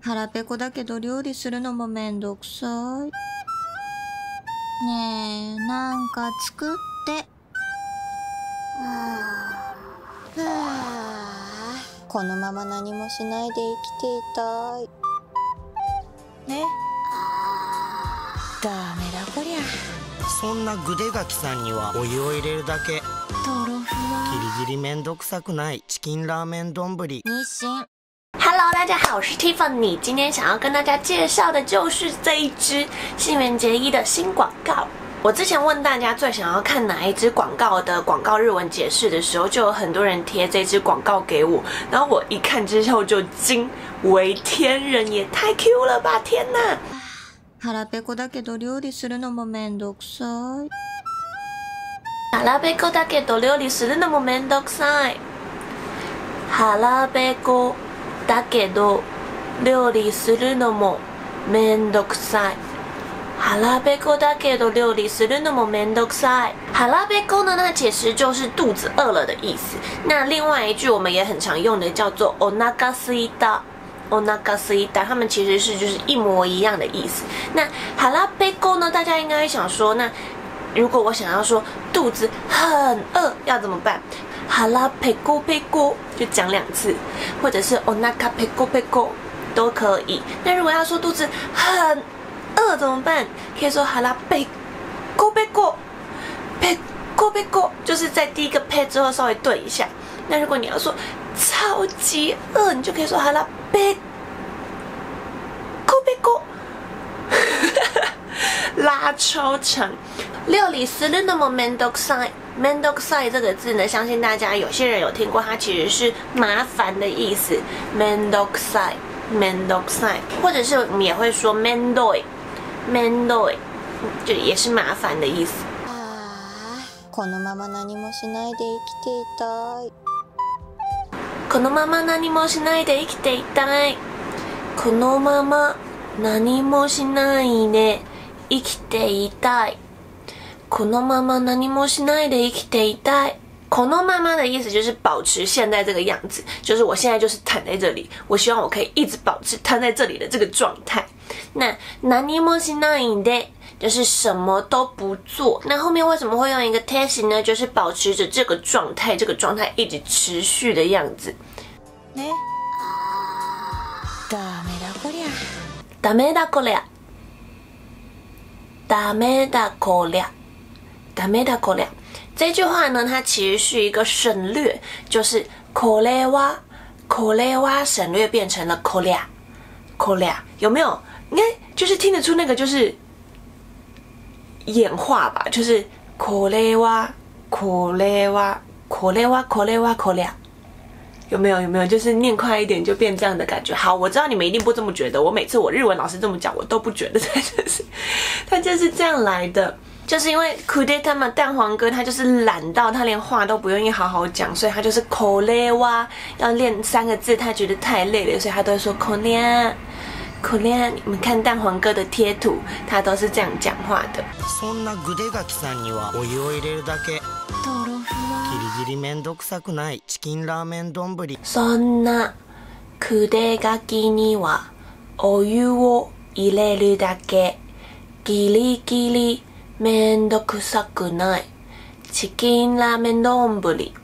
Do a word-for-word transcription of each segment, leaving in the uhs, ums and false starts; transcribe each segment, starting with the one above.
腹ペコだけど料理するのもめんどくさい。ねえ、なんか作って。このまま何もしないで生きていたい。ね。ダメだこりゃ。 そんなぐでがきさんにはお湯を入れるだけ。 豆腐はギリギリめんどくさくないチキンラーメン丼。 日清。 Hello， 大家好，我是 Tiffany。今天想要跟大家介绍的就是这一支新垣结衣的新广告。我之前问大家最想要看哪一支广告的广告日文解释的时候，就有很多人贴这支广告给我，然后我一看之后就惊为天人，也太 Q 了吧！天哪！ 腹ペコだけど料理するのもめんどくさい。 腹ペコだけど料理するのもめんどくさい。腹ペコだけど料理するのもめんどくさい。腹ペコだけど料理するのもめんどくさい。腹ペコ呢，它其实就是肚子饿了的意思。那另外一句我们也很常用的叫做お腹すいた。お腹すいた，它们其实是就是一模一样的意思。那腹ペコ呢，大家应该会想说，那如果我想要说肚子很饿要怎么办？腹ペコペコ就讲两次，或者是お腹ペコペコ都可以。那如果要说肚子很饿怎么办？可以说腹ペコペコペコペコ，就是在第一个ペ之后稍微对一下。那如果你要说超级饿，你就可以说腹ペコペコ，拉超长。料理するのもめんどくさい。めんどくさい这个字呢，相信大家有些人有听过，它其实是麻烦的意思。めんどくさい，めんどくさい，或者是我们也会说めんどい。めんどい就也是麻烦的意思。 このまま何もしないで生きていたい。 このまま何もしないで生きていたい。このまま何もしないで生きていたい。このまま何もしないで生きていたい。このまま的意思就是保持现在这个样子，就是我现在就是躺在这里，我希望我可以一直保持躺在这里的这个状态。那何もしないで就是什么都不做。那后面为什么会用一个手形呢？就是保持着这个状态，这个状态一直持续的样子。 ね。ダメだこりゃ。 ダメだこりゃ。ダメだこりゃ。ダメだこりゃ。这句话呢，它其实是一个省略，就是これはこれは省略变成了こりゃこりゃ，有没有？应该就是听得出那个就是演化吧，就是これはこれはこれはこれはこりゃ。有没有？有没有？就是念快一点就变这样的感觉。好，我知道你们一定不这么觉得。我每次我日文老师这么讲，我都不觉得，它就是它就是这样来的。就是因为库德他们蛋黄哥他就是懒到他连话都不愿意好好讲，所以他就是口雷哇，要练三个字，他觉得太累了，所以他都会说口雷口雷。你们看蛋黄哥的贴图，他都是这样讲话的。 そんなぐでがきさんにはお湯を入れるだけ。 豆腐はギリギリめんどくさくないチキンラーメン丼。 そんなくでがきにはお湯を入れるだけ。ギリギリめんどくさくないチキンラーメン丼。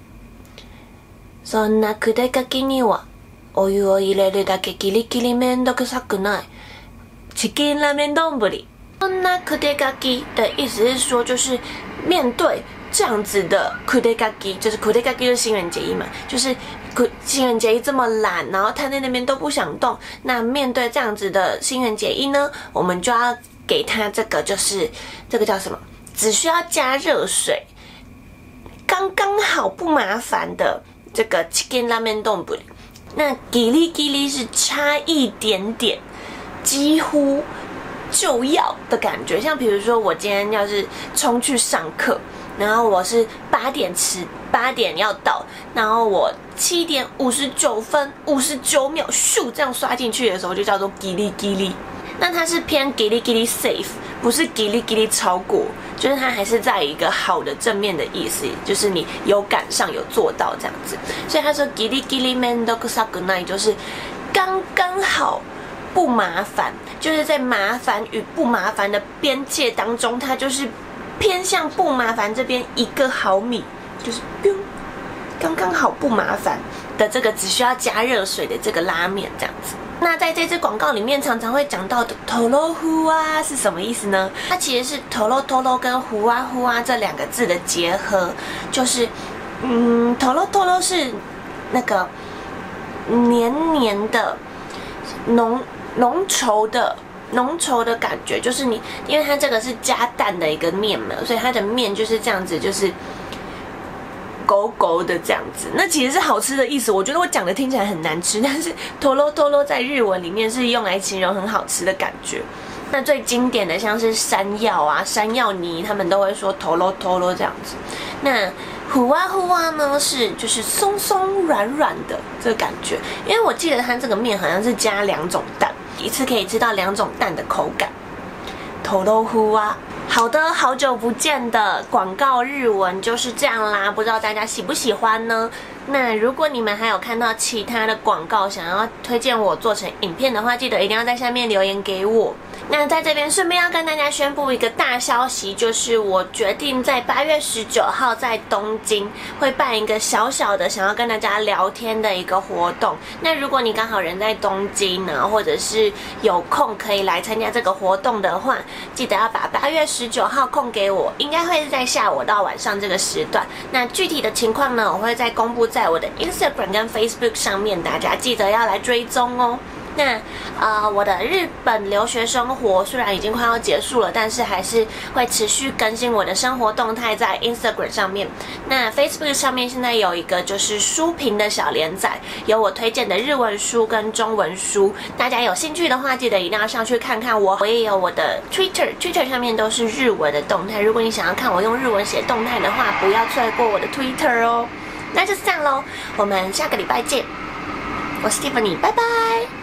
そんなくでかきにはお湯を入れるだけ。ギリギリめんどくさくないチキンラーメン丼。そんなくでかき的意思是说，就是面对这样子的くでかき，就是くでかき就是新垣结衣嘛，就是新垣结衣这么懒，然后瘫在那边都不想动。那面对这样子的新垣结衣呢，我们就要给他这个，就是这个叫什么？只需要加热水，刚刚好不麻烦的这个 chicken ramen 丼。那ギリギリ是差一点点，几乎就要的感觉。像比如说，我今天要是冲去上课，然后我是八点迟，八点要到，然后我七点五十九分五十九秒咻这样刷进去的时候，就叫做ギリギリ。那它是偏ギリギリ safe， 不是ギリギリ超过，就是它还是在一个好的正面的意思，就是你有赶上有做到这样子。所以他说ギリギリめんどくさくない，就是刚刚好不麻烦，就是在麻烦与不麻烦的边界当中，它就是偏向不麻烦这边一个毫米，就是刚刚好不麻烦的这个只需要加热水的这个拉面这样子。那在这支广告里面常常会讲到的头罗呼啊是什么意思呢？它其实是头罗头罗跟呼啊呼啊这两个字的结合，就是嗯头罗头罗是那个黏黏的浓浓稠的浓稠的感觉，就是你因为它这个是加蛋的一个面嘛，所以它的面就是这样子，就是勾勾的这样子，那其实是好吃的意思。我觉得我讲的听起来很难吃，但是头罗头罗在日文里面是用来形容很好吃的感觉。那最经典的像是山药啊、山药泥，他们都会说头罗头罗这样子。那呼啊呼啊呢，是就是松松软软的这个感觉，因为我记得它这个面好像是加两种蛋，一次可以吃到两种蛋的口感。头罗呼啊。好的，好久不见的广告日文就是这样啦，不知道大家喜不喜欢呢？那如果你们还有看到其他的广告，想要推荐我做成影片的话，记得一定要在下面留言给我。那在这边顺便要跟大家宣布一个大消息，就是我决定在八月十九号在东京会办一个小小的想要跟大家聊天的一个活动。那如果你刚好人在东京呢，或者是有空可以来参加这个活动的话，记得要把八月十九号空给我，应该会是在下午到晚上这个时段。那具体的情况呢，我会再公布在我的 Instagram 跟 Facebook 上面，大家记得要来追踪哦。那呃，我的日本留学生活虽然已经快要结束了，但是还是会持续更新我的生活动态在 Instagram 上面。那 Facebook 上面现在有一个就是书评的小连载，有我推荐的日文书跟中文书，大家有兴趣的话，记得一定要上去看看我。我也有我的 Twitter，Twitter 上面都是日文的动态。如果你想要看我用日文写动态的话，不要错过我的 Twitter 哦。那就是这样咯，我们下个礼拜见。我是 Tiffany， 拜拜。